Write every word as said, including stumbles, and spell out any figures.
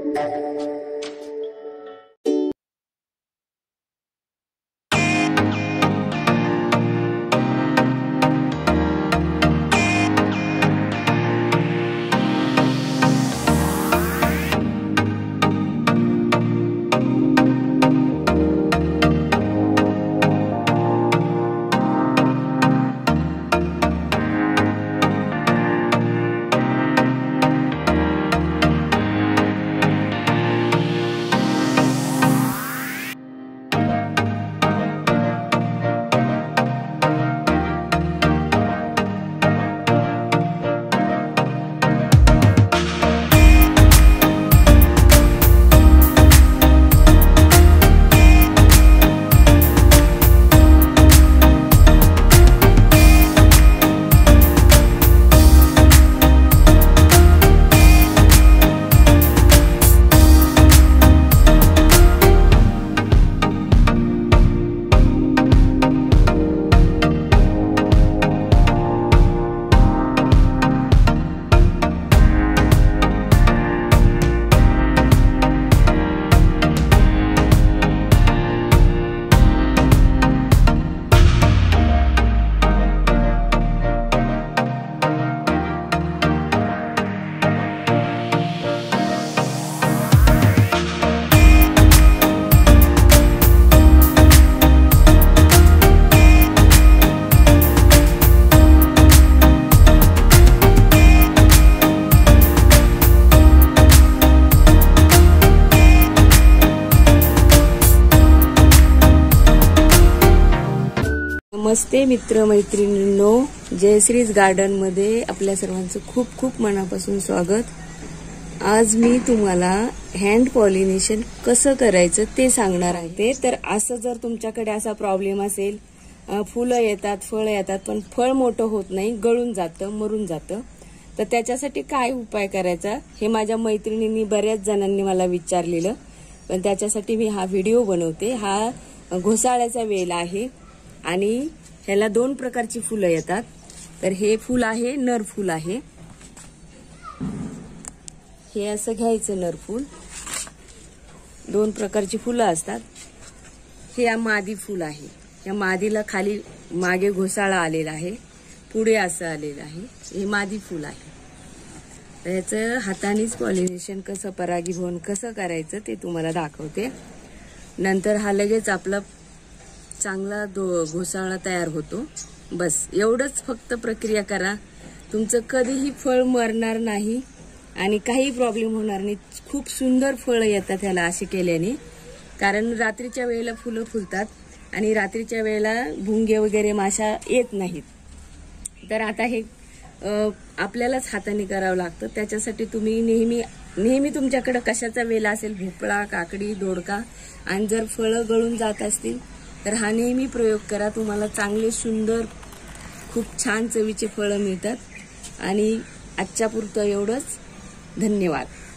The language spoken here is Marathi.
नमस्ते मित्र मैत्रिणींनो, जयश्रीज गार्डन मध्ये आपल्या सर्वांचं खूप खूप मनापासून स्वागत। आज मी तुम्हाला हँड पॉलिनेशन कसं करायचं ते सांगणार आहे। तर असं जर तुमच्याकडे असा प्रॉब्लेम असेल, फुलं येतात, फळ येतात पण फळ मोठं होत नाही, गळून जातं, मरून जातं, तर त्याच्यासाठी काय उपाय करायचा हे माझ्या मैत्रिणींनी बऱ्याच जणांनी मला विचारलेलं, पण त्याच्यासाठी मी हा व्हिडिओ बनवते। हा घोसाळ्याचा वेल आहे आणि ह्याला दोन प्रकारची फुलं येतात। तर हे फुल आहे नर फुल आहे, हे असं घ्यायचं नर फुल। दोन प्रकारची फुलं असतात। हे मादी फुल आहे, या मादीला खाली मागे घोसाळा आलेला आहे, पुढे असं आलेलं आहे, हे मादी फुल आहे। तर याचं हातानेच पॉलिनेशन कसं, परागीभवन कसं करायचं ते तुम्हाला दाखवते। नंतर हा लगेच आपला चांगला घोसाळा तयार होतो। बस एवढंच फक्त प्रक्रिया करा, तुमचं कधीही फळ मरणार नाही आणि काही प्रॉब्लेम होणार नाही। खूप सुंदर फळ येतात ह्याला असे केल्याने, कारण रात्रीच्या वेळेला फुलं फुलतात आणि रात्रीच्या वेळेला भुंगे वगैरे माशा येत नाहीत। तर आता हे आपल्यालाच हाताने करावं लागतं। त्याच्यासाठी तुम्ही नेहमी नेहमी तुमच्याकडे कशाचा वेल असेल, भोपळा, काकडी, दोडका, आणि जर फळं गळून जात असतील तर हा नेहमी प्रयोग करा। तुम्हाला चांगले सुंदर खूप छान चवीचे फळं मिळतात। आणि आजच्या पुरतं एवढंच, धन्यवाद।